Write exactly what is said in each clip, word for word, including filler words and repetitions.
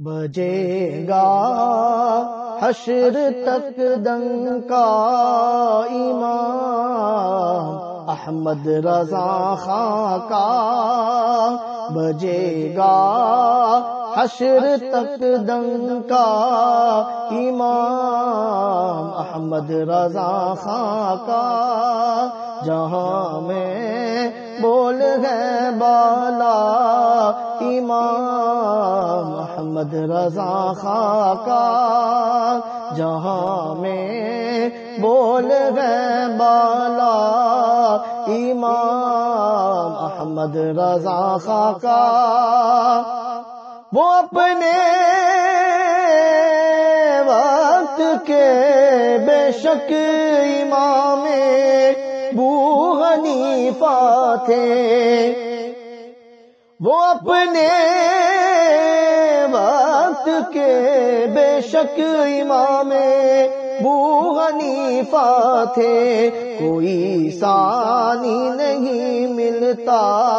بجے گا حشر تک ڈنکا امام احمد رضا خاں کا، بجے گا حشر تک ڈنکا امام احمد رضا خاں کا، جہاں میں بول ہے بالا امام احمد رضا خاں کا، جہاں میں بول ہے بالا امام احمد رضا خاں کا، وہ اپنے وقت کے بے شک امام ابو حنیفہ تھے، وہ اپنے وقت کے بے شک امام ابو حنیفہ تھے، کوئی ثانی نہیں ملتا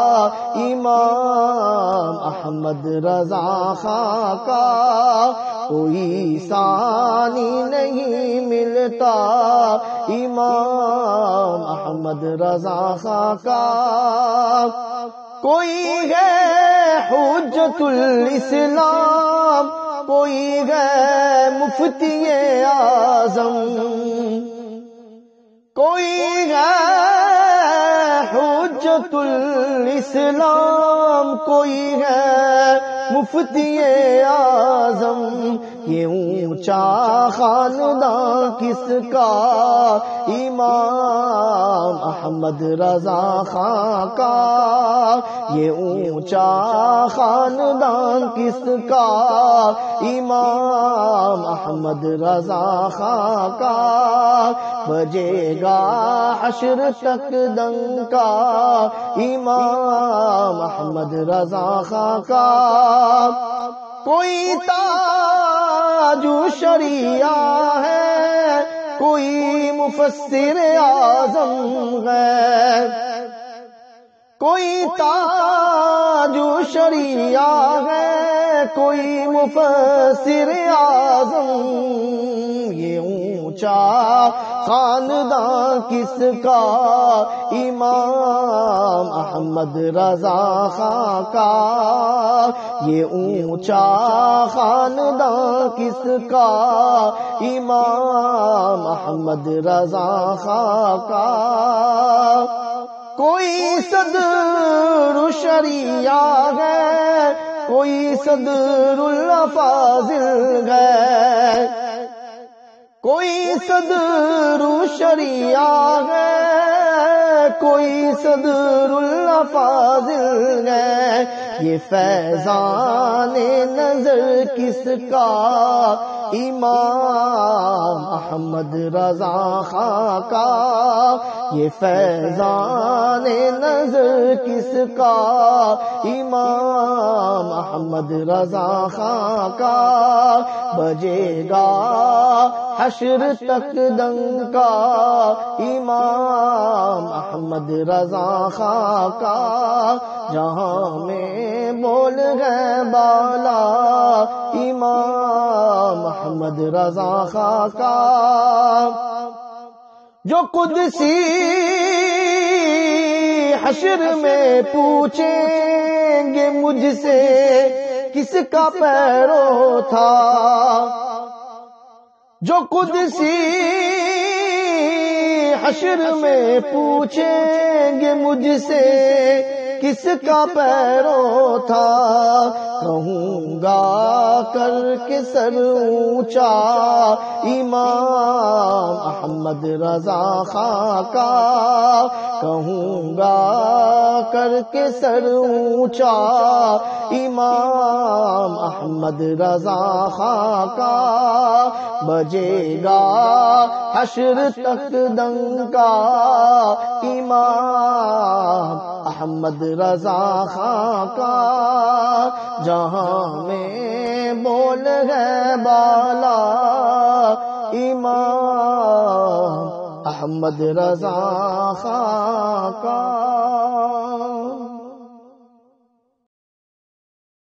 امام احمد رضا خاں کا، کوئی ثانی نہیں ملتا امام احمد رضا خاں کا، کوئی ہے حجت الاسلام، کوئی ہے مفتی اعظم، کوئی ہے حجت الاسلام، کوئی ہے مفتی اعظم، یہ اونچا خاندان کس کا امام احمد رضا خاں کا، یہ اونچا خاندان کس کا امام احمد رضا خاں کا، بجے گا حشر تک ڈنکا امام احمد رضا خاں کا، کوئی تاج شریعہ ہے، کوئی مفسر اعظم ہے، کوئی تاج شریعہ ہے، کوئی مفسر اعظم، یہ اونچا خاندان کس کا امام احمد رضا خاں کا، یہ اونچا خاندان کس کا امام احمد رضا خاں کا، کوئی صدر شریعہ ہے، کوئی صدر الافاضل ہے، کوئی صدر شریعہ ہے، کوئی صدر الافاضل ہے، یہ فیضان نظر کس کا امام احمد رضا خاں کا، یہ فیضان نظر کس کا امام احمد رضا خاں کا، بجے گا حشر تک ڈنکا امام احمد رضا خاں کا، جہاں میں بول ہے بالا امام احمد رضا خاں کا، جو قدسی حشر میں پوچھیں گے مجھ سے کس کا پیرو تھا، جو قدسی حشر میں پوچھیں گے مجھ سے کس کا پیرو تھا، کہوں گا کر کے سر اونچا امام احمد رضا خاں کا، کہوں گا کر کے سر اونچا امام احمد رضا خاں کا، بجے گا حشر تک ڈنکا امام احمد رضا خاں کا، جہاں میں بول ہے بالا امام احمد رضا خاں کا۔